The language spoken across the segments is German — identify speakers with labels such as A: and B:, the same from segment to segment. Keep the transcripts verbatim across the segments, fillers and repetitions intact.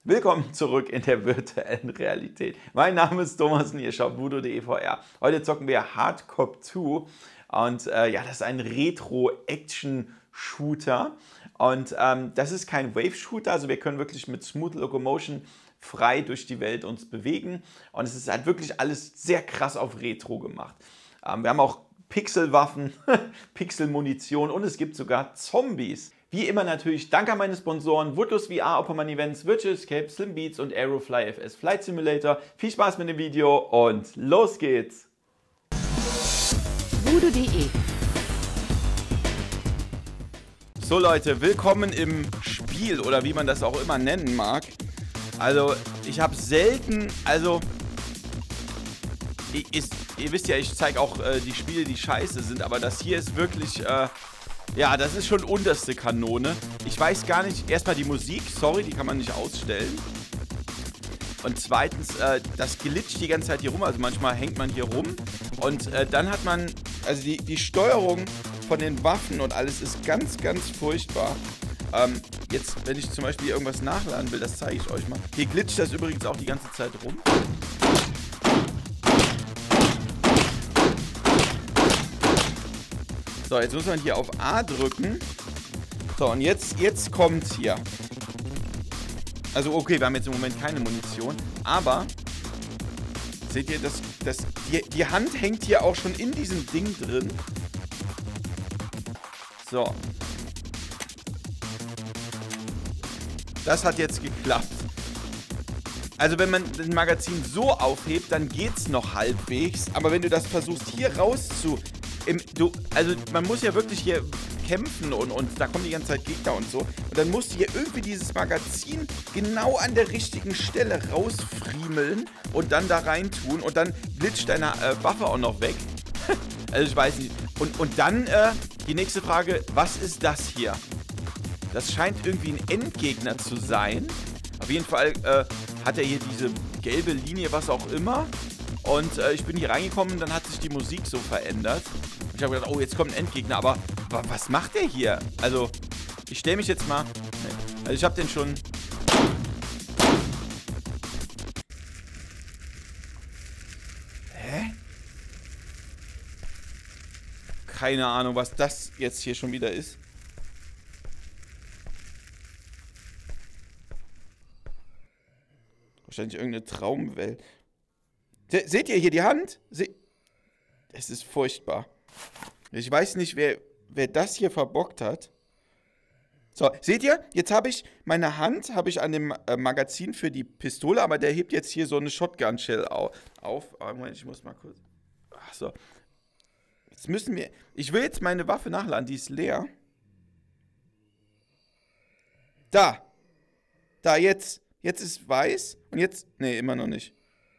A: Willkommen zurück in der virtuellen Realität. Mein Name ist Thomas und ihr schaut Voodoo punkt de V R. Heute zocken wir Hard Cop zwei und äh, ja, das ist ein Retro-Action-Shooter und ähm, das ist kein Wave-Shooter, also wir können wirklich mit Smooth Locomotion frei durch die Welt uns bewegen und es ist halt wirklich alles sehr krass auf Retro gemacht. Ähm, wir haben auch Pixelwaffen, Pixelmunition und es gibt sogar Zombies. Wie immer natürlich danke an meine Sponsoren Woodless V R, Opperman Events, Virtual Escape, Slim Beats und Aerofly F S Flight Simulator. Viel Spaß mit dem Video und los geht's!
B: Voodoo punkt de
A: So Leute, willkommen im Spiel oder wie man das auch immer nennen mag. Also ich habe selten, also ich, ist, ihr wisst ja, ich zeige auch äh, die Spiele, die scheiße sind, aber das hier ist wirklich... Äh, Ja, das ist schon unterste Kanone. Ich weiß gar nicht, erstmal die Musik, sorry, die kann man nicht ausstellen. Und zweitens, äh, das glitscht die ganze Zeit hier rum, also manchmal hängt man hier rum. Und äh, dann hat man, also die, die Steuerung von den Waffen und alles ist ganz, ganz furchtbar. Ähm, jetzt, wenn ich zum Beispiel irgendwas nachladen will, das zeige ich euch mal. Hier glitscht das übrigens auch die ganze Zeit rum. So, jetzt muss man hier auf A drücken. So, und jetzt, jetzt kommt hier. Also, okay, wir haben jetzt im Moment keine Munition. Aber, seht ihr, das, das, die, die Hand hängt hier auch schon in diesem Ding drin. So. Das hat jetzt geklappt. Also, wenn man das Magazin so aufhebt, dann geht's noch halbwegs. Aber wenn du das versuchst, hier rauszu... Im, du, also man muss ja wirklich hier kämpfen und, und da kommen die ganze Zeit Gegner und so. Und dann musst du hier irgendwie dieses Magazin genau an der richtigen Stelle rausfriemeln und dann da rein tun. Und dann glitscht deine äh, Waffe auch noch weg. Also ich weiß nicht. Und, und dann äh, die nächste Frage, was ist das hier? Das scheint irgendwie ein Endgegner zu sein. Auf jeden Fall äh, hat er hier diese gelbe Linie, was auch immer. Und äh, ich bin hier reingekommen, dann hat sich die Musik so verändert. Ich habe gedacht, oh, jetzt kommt ein Endgegner, aber wa was macht der hier? Also, ich stelle mich jetzt mal... Also, ich habe den schon... Hä? Keine Ahnung, was das jetzt hier schon wieder ist. Wahrscheinlich irgendeine Traumwelt. Se seht ihr hier die Hand? Se es ist furchtbar. Ich weiß nicht, wer, wer das hier verbockt hat. So, seht ihr? Jetzt habe ich meine Hand habe ich an dem äh, Magazin für die Pistole, aber der hebt jetzt hier so eine Shotgun-Shell au auf. Oh, Moment, ich muss mal kurz... Ach so. Jetzt müssen wir... Ich will jetzt meine Waffe nachladen, die ist leer. Da. Da, jetzt. Jetzt ist weiß und jetzt... Nee, immer noch nicht.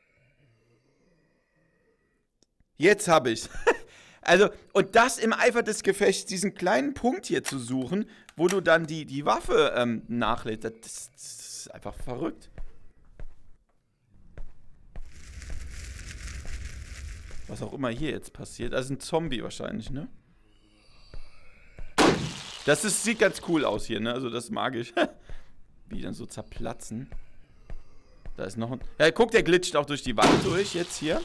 A: Jetzt habe ich's. Also, und das im Eifer des Gefechts, diesen kleinen Punkt hier zu suchen, wo du dann die, die Waffe ähm, nachlädst, das, das ist einfach verrückt. Was auch immer hier jetzt passiert. Das ist ein Zombie wahrscheinlich, ne? Das ist, sieht ganz cool aus hier, ne? Also, das mag ich. Wie die dann so zerplatzen. Da ist noch ein... Ja, guck, der glitscht auch durch die Wand durch jetzt hier.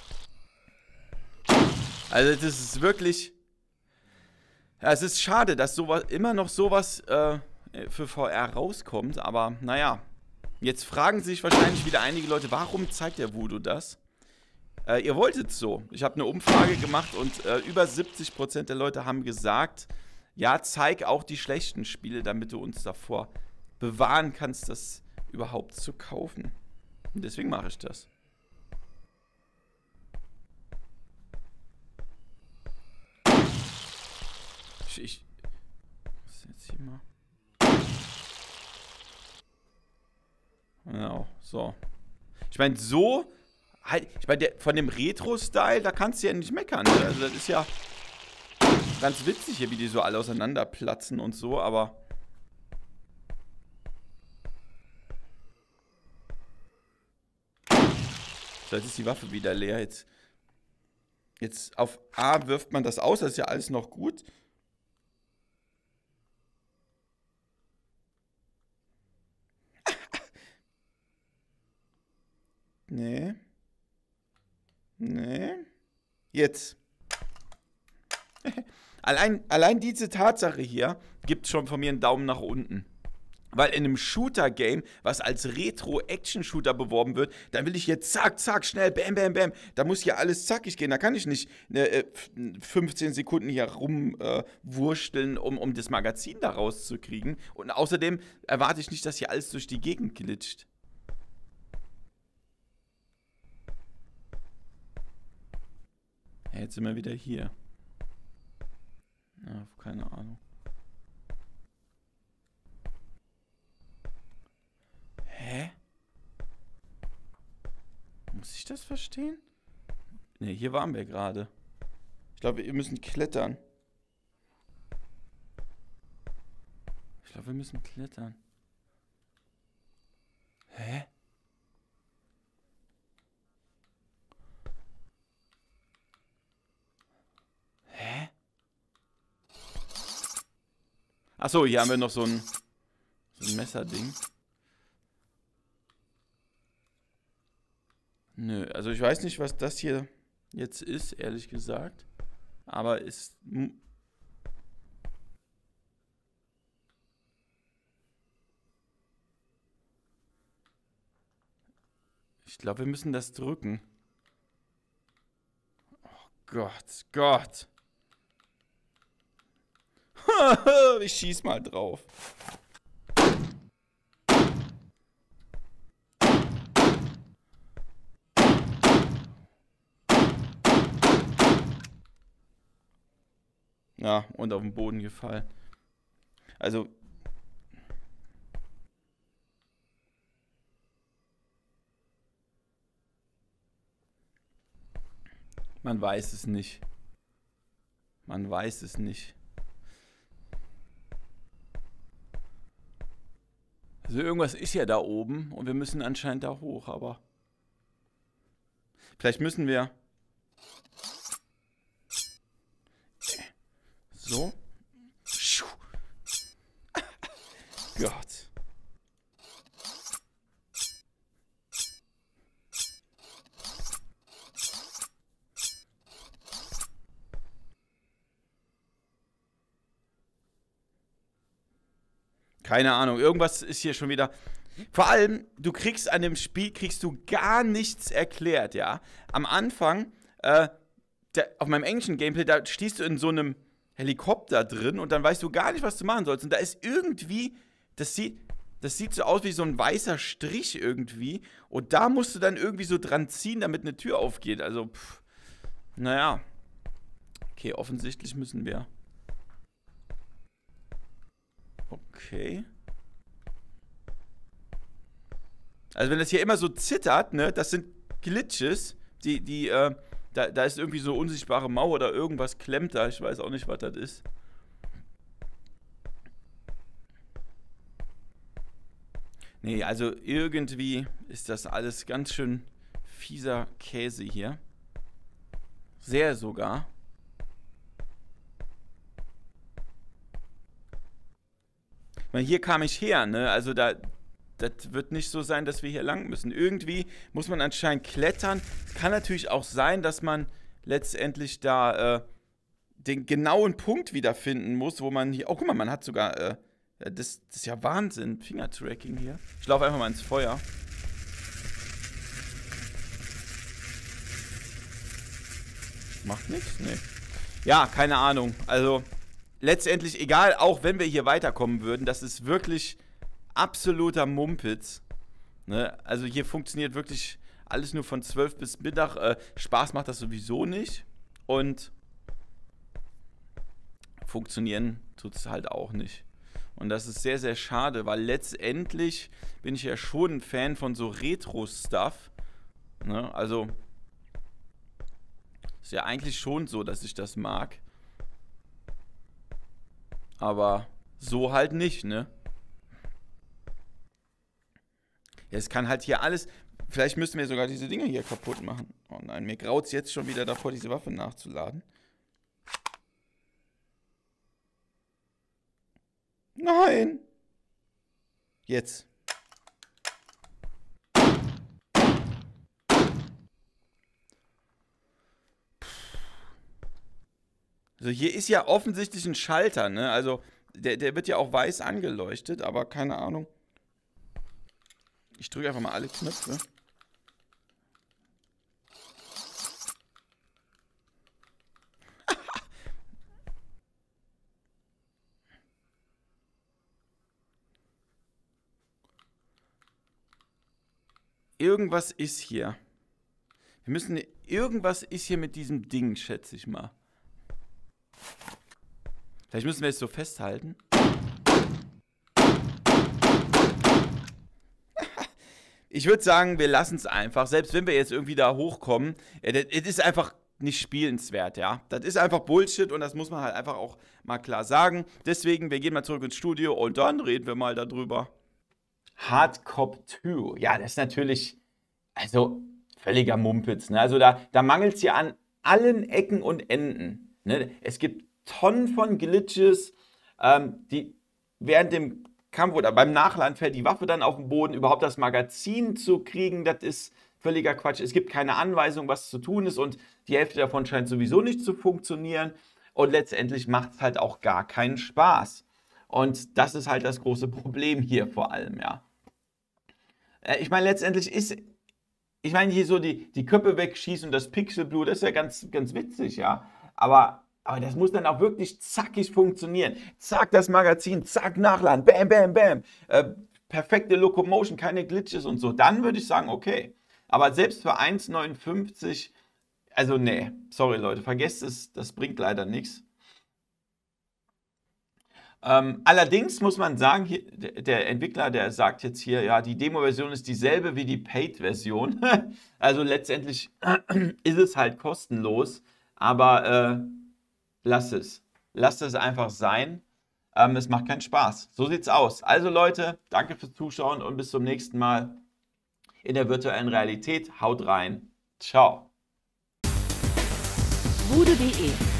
A: Also das ist wirklich, ja, es ist schade, dass sowas, immer noch sowas äh, für V R rauskommt, aber naja, jetzt fragen sich wahrscheinlich wieder einige Leute, warum zeigt der Voodoo das? Äh, ihr wolltet so. Ich habe eine Umfrage gemacht und äh, über siebzig Prozent der Leute haben gesagt, ja, zeig auch die schlechten Spiele, damit du uns davor bewahren kannst, das überhaupt zu kaufen. Und deswegen mache ich das. Ich muss jetzt hier mal. Genau, so. Ich meine, so. Halt, ich meine, von dem Retro-Style, da kannst du ja nicht meckern. Ne? Also, das ist ja ganz witzig hier, wie die so alle auseinanderplatzen und so, aber. So, jetzt ist die Waffe wieder leer. Jetzt, jetzt auf A wirft man das aus, das ist ja alles noch gut. Nee. Nee. Jetzt. allein, allein diese Tatsache hier gibt schon von mir einen Daumen nach unten. Weil in einem Shooter-Game, was als Retro-Action-Shooter beworben wird, dann will ich jetzt zack, zack, schnell, bam, bam, bam. Da muss hier alles zackig gehen. Da kann ich nicht äh, fünfzehn Sekunden hier rumwursteln, äh, um, um das Magazin da rauszukriegen. Und außerdem erwarte ich nicht, dass hier alles durch die Gegend glitscht. Ja, jetzt sind wir wieder hier. Ja, keine Ahnung. Hä? Muss ich das verstehen? Ne, hier waren wir gerade. Ich glaube, wir müssen klettern. Ich glaube, wir müssen klettern. Hä? Hä? Achso, hier haben wir noch so ein, so ein Messerding. Nö, also ich weiß nicht, was das hier jetzt ist, ehrlich gesagt. Aber ist... Ich glaube, wir müssen das drücken. Oh Gott, Gott. Ich schieß mal drauf. Ja, und auf den Boden gefallen. Also... Man weiß es nicht. Man weiß es nicht. Also irgendwas ist ja da oben und wir müssen anscheinend da hoch, aber... Vielleicht müssen wir... So. Gott. Keine Ahnung, irgendwas ist hier schon wieder... Vor allem, du kriegst an dem Spiel, kriegst du gar nichts erklärt, ja. Am Anfang, äh, der, auf meinem englischen Gameplay, da stehst du in so einem Helikopter drin und dann weißt du gar nicht, was du machen sollst. Und da ist irgendwie, das sieht, das sieht so aus wie so ein weißer Strich irgendwie. Und da musst du dann irgendwie so dran ziehen, damit eine Tür aufgeht. Also, pff, naja. Okay, offensichtlich müssen wir... Okay. Also wenn das hier immer so zittert, ne, das sind Glitches, die, die, äh, da, da ist irgendwie so unsichtbare Mauer oder irgendwas klemmt da, ich weiß auch nicht, was das ist. Nee, also irgendwie ist das alles ganz schön fieser Käse hier. Sehr sogar. Ich meine, hier kam ich her, ne, also da... Das wird nicht so sein, dass wir hier lang müssen. Irgendwie muss man anscheinend klettern. Es kann natürlich auch sein, dass man letztendlich da äh, den genauen Punkt wiederfinden muss, wo man hier... Oh, guck mal, man hat sogar... Äh, das, das ist ja Wahnsinn. Fingertracking hier. Ich laufe einfach mal ins Feuer. Macht nichts? Nee. Ja, keine Ahnung. Also, letztendlich egal, auch wenn wir hier weiterkommen würden, das ist wirklich... absoluter Mumpitz. Ne? Also hier funktioniert wirklich alles nur von zwölf bis Mittag. Äh, Spaß macht das sowieso nicht. Und funktionieren tut es halt auch nicht. Und das ist sehr, sehr schade, weil letztendlich bin ich ja schon ein Fan von so Retro-Stuff. Ne? Also ist ja eigentlich schon so, dass ich das mag. Aber so halt nicht, ne? Ja, es kann halt hier alles... Vielleicht müssen wir sogar diese Dinge hier kaputt machen. Oh nein, mir graut es jetzt schon wieder davor, diese Waffe nachzuladen. Nein! Jetzt. Also hier ist ja offensichtlich ein Schalter, ne? Also der, der wird ja auch weiß angeleuchtet, aber keine Ahnung. Ich drücke einfach mal alle Knöpfe. Irgendwas ist hier. Wir müssen... Irgendwas ist hier mit diesem Ding, schätze ich mal. Vielleicht müssen wir es so festhalten. Ich würde sagen, wir lassen es einfach. Selbst wenn wir jetzt irgendwie da hochkommen, es ist einfach nicht spielenswert, ja. Das ist einfach Bullshit und das muss man halt einfach auch mal klar sagen. Deswegen, wir gehen mal zurück ins Studio und dann reden wir mal darüber. Hardcop zwei. Ja, das ist natürlich, also völliger Mumpitz. Ne? Also da, da mangelt es ja an allen Ecken und Enden. Ne? Es gibt Tonnen von Glitches, ähm, die während dem Kampf oder beim Nachladen fällt die Waffe dann auf den Boden. Überhaupt das Magazin zu kriegen, das ist völliger Quatsch. Es gibt keine Anweisung, was zu tun ist und die Hälfte davon scheint sowieso nicht zu funktionieren. Und letztendlich macht es halt auch gar keinen Spaß. Und das ist halt das große Problem hier vor allem, ja. Äh, ich meine, letztendlich ist... Ich meine, hier so die, die Köpfe wegschießen und das Pixelblut, das ist ja ganz, ganz witzig, ja. Aber, aber das muss dann auch wirklich zackig funktionieren. Zack, das Magazin, zack, Nachladen, bam, bam, bam. Äh, perfekte Locomotion, keine Glitches und so. Dann würde ich sagen, okay. Aber selbst für eins neunundfünfzig, also nee, sorry Leute, vergesst es, das bringt leider nichts. Ähm, allerdings muss man sagen, hier, der Entwickler, der sagt jetzt hier, ja, die Demo-Version ist dieselbe wie die Paid-Version. Also letztendlich ist es halt kostenlos, aber äh, lasst es. Lasst es einfach sein. Ähm, es macht keinen Spaß. So sieht's aus. Also Leute, danke fürs Zuschauen und bis zum nächsten Mal in der virtuellen Realität. Haut rein. Ciao.
B: Bude punkt de